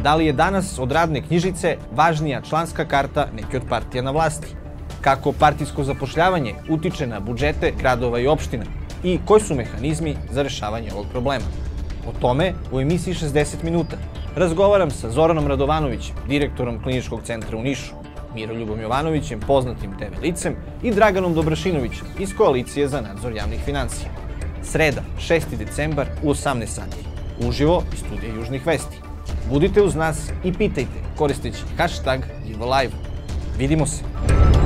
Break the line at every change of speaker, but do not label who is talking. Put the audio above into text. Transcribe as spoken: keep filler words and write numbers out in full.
Da li je danas od radne knjižice važnija članska karta neke od partija na vlasti? Kako partijsko zapošljavanje utiče na budžete gradova i opština? I koji su mehanizmi za rešavanje ovog problema? O tome u emisiji šezdeset minuta razgovaram sa Zoranom Radovanovićem, direktorom Kliničkog centra u Nišu, Miroljubom Jovanovićem, poznatim te ve licem, i Draganom Dobrašinovićem iz Koalicije za nadzor javnih finansija. Sreda, šesti decembar u osamnaest sati. Uživo iz studija Južnih vesti. Budite uz nas i pitajte koristeći hashtag Live. Vidimo se!